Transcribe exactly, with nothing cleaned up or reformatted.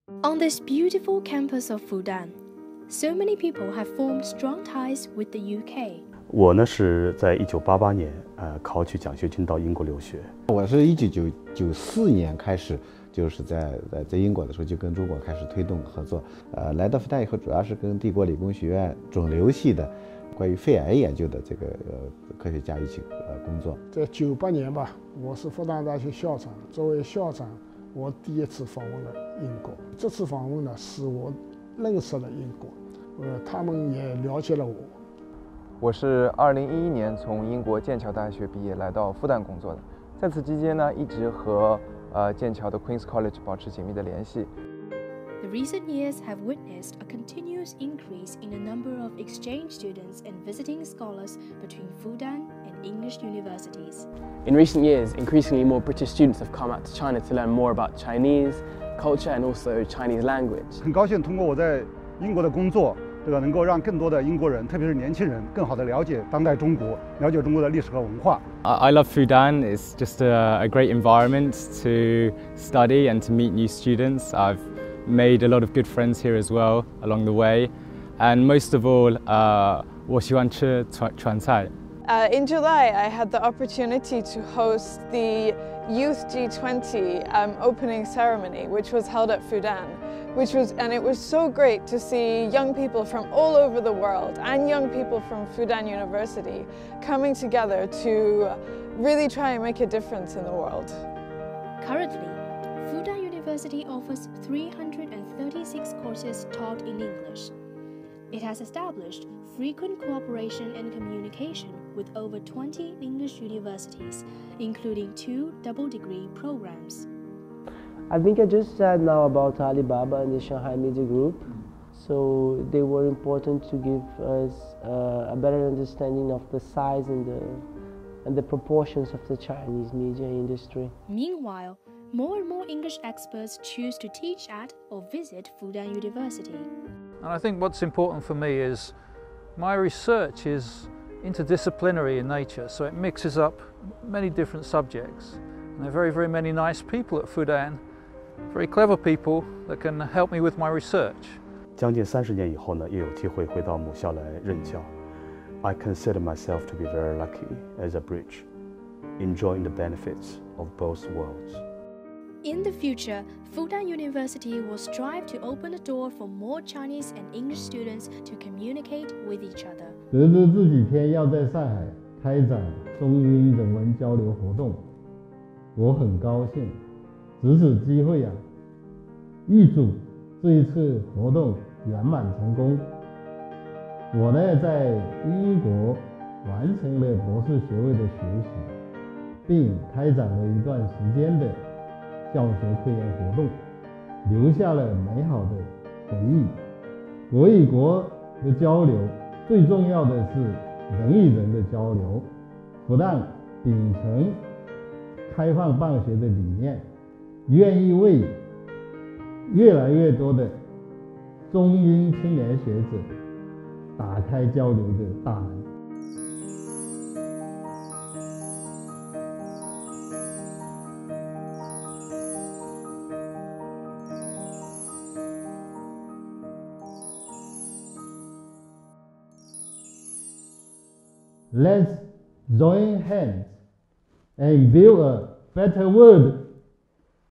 On this beautiful campus of Fudan, so many people have formed strong ties with the U K. 我呢是在一九八八年，呃，考取奖学金到英国留学。 我是一九九四年开始，就是在在在英国的时候就跟中国开始推动合作。呃，来到复旦以后，主要是跟帝国理工学院肿瘤系的关于肺癌研究的这个呃科学家一起呃工作。 在九八年吧，我是复旦大学校长，作为校长，我第一次访问了英国。这次访问呢，使我认识了英国，呃，他们也了解了我。 我是二零一一年从英国剑桥大学毕业，来到复旦工作的。在此期间呢，一直和呃剑桥的 Queen's College 保持紧密的联系。 The recent years have witnessed a continuous increase in the number of exchange students and visiting scholars between Fudan and English universities. In recent years, increasingly more British students have come out to China to learn more about Chinese culture and also Chinese language. 很高兴通过我在英国的工作。 这个能够让更多的英国人，特别是年轻人，更好地了解当代中国，了解中国的历史和文化。 I love Fudan. It's just a, a great environment to study and to meet new students. I've made a lot of good friends here as well along the way, and most of all, uh, 我喜欢吃川菜。 Uh, in July, I had the opportunity to host the Youth G twenty um, opening ceremony, which was held at Fudan. Which was, and it was so great to see young people from all over the world and young people from Fudan University coming together to really try and make a difference in the world. Currently, Fudan University offers three hundred thirty-six courses taught in English. It has established frequent cooperation and communication with over twenty English universities, including two double-degree programs. I think I just said now about Alibaba and the Shanghai Media Group. So they were important to give us uh, a better understanding of the size and the, and the proportions of the Chinese media industry. Meanwhile, more and more English experts choose to teach at or visit Fudan University. And I think what's important for me is my research is interdisciplinary in nature, so it mixes up many different subjects. And there are very, very many nice people at Fudan. Very clever people that can help me with my research. 将近三十年以后呢，又有机会回到母校来任教。I consider myself to be very lucky as a bridge, enjoying the benefits of both worlds. In the future, Fudan University will strive to open the door for more Chinese and English students to communicate with each other. 得知这几天要在上海开展中英人文交流活动，我很高兴。 藉此机会啊，预祝这一次活动圆满成功。我呢，在英国完成了博士学位的学习，并开展了一段时间的教学科研活动，留下了美好的回忆。国与国的交流，最重要的是人与人的交流。复旦秉承开放办学的理念。 愿意为越来越多的中英青年学者打开交流的大门。Let's join hands and build a better world.